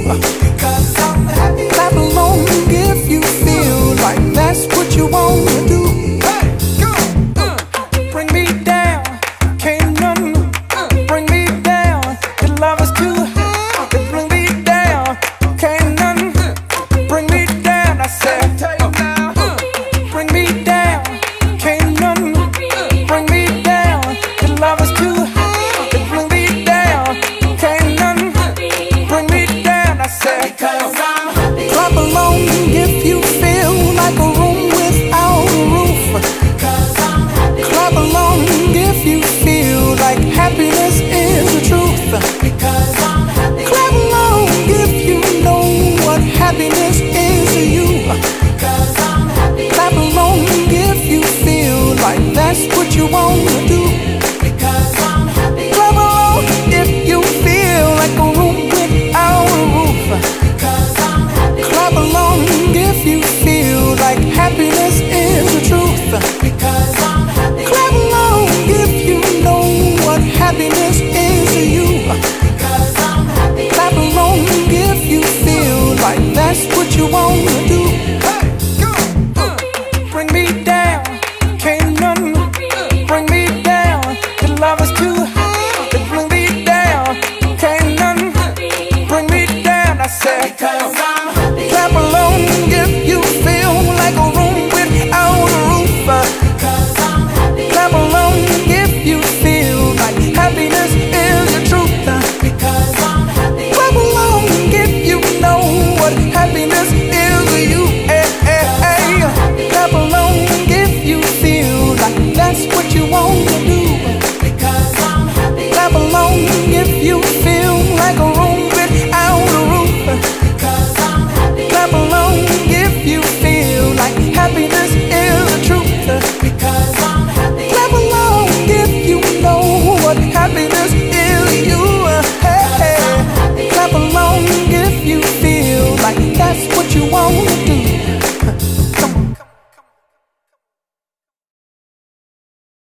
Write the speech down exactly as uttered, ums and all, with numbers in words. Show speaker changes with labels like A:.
A: Because I'm happy. Clap along if you feel like that's what you want to do. Hey, go on. Uh, bring me down, can't none uh, bring me down. Your love is too high, to bring me down, can't none uh, bring me down. I said, uh, uh, bring me down, can't none uh, bring me down. Your love is too high, to bring me down, can't none uh, bring me down. I said, because I'm happy. Clap along if you feel like a room without a roof. Because I'm happy. Clap along if you feel like happiness is the truth. Because I'm happy. Clap along if you know what happiness is to you. Because I'm happy. Clap along if you feel like that's what you want to do. Because I'm happy. Clap along if you feel like a room without a roof. Because I'm happy. Clap along if you feel like happiness is the truth. Because I'm happy. Clap along if you know what happiness is to you. Because I'm happy. Clap along if you feel like that's what you want to do. Hey, go on. Uh, bring me down, can't none uh, bring me down. Your love is too high, to bring me down, can't none uh, bring me down. I said, because I'm happy. Clap along if you feel like a room without a roof. Because I'm happy. Clap along if you feel like happiness is the truth. Because I'm happy. Clap along if you know what happiness is to you. Hey, hey, hey. Clap along if you feel like that's what you want to do. Because I'm happy. Clap along if you